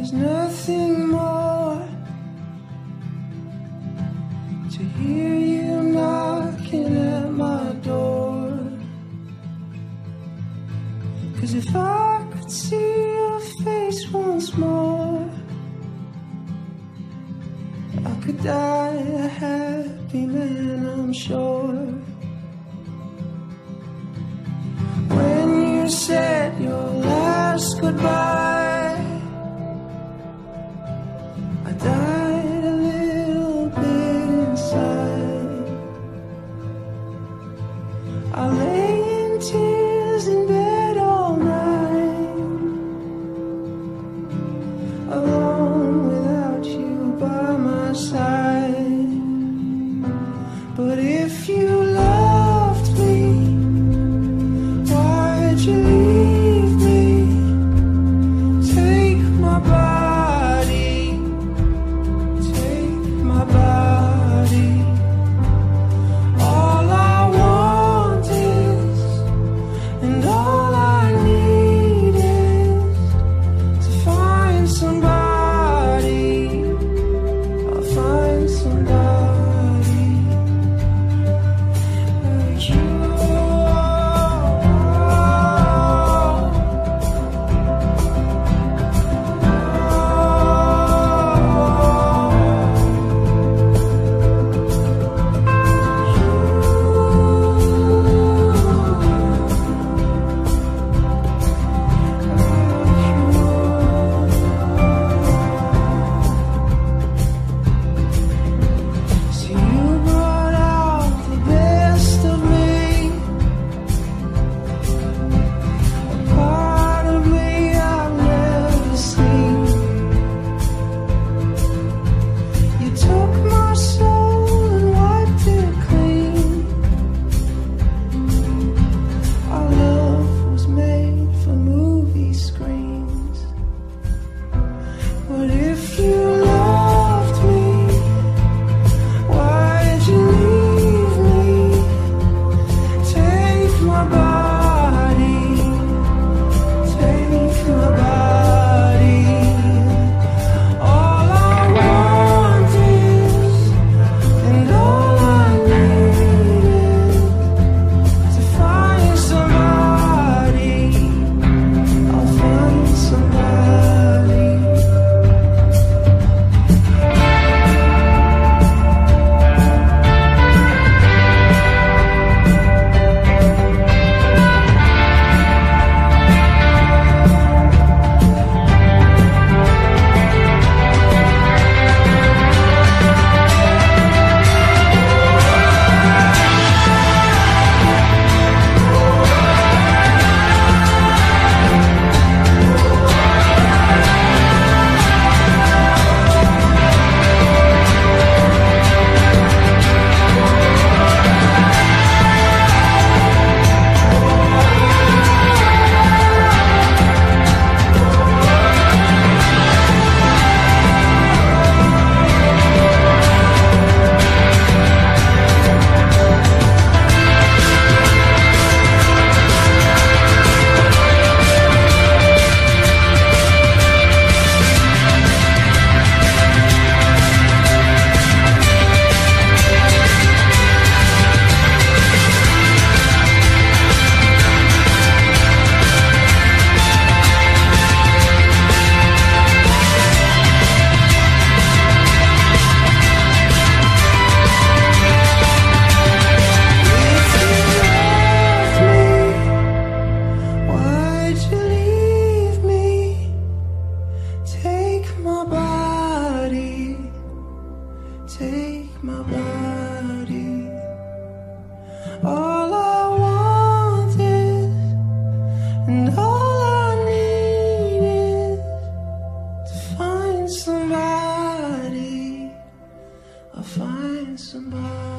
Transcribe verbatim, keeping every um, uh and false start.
There's nothing more to hear you knocking at my door. 'Cause if I could see your face once more, I could die a happy man, I'm sure. When you said your last goodbye, I died a little bit inside. I lay in tears in bed all night, alone without you by my side. But if you loved me, why'd you leave me? Take my body, take my body. All I want is, and all I need is to find somebody. I'll find somebody like you. So you brought out the best of me, a part of me I've never seen. You took my soul and wiped it clean. Our love was made for movie screens. But if you loved me, why'd you leave me? Take my body, take my body. All I want is, and all I need is to find somebody. I'll find somebody. Why'd you leave me? Take my body, take my body. All I want is, and all I need is to find somebody. I'll find somebody.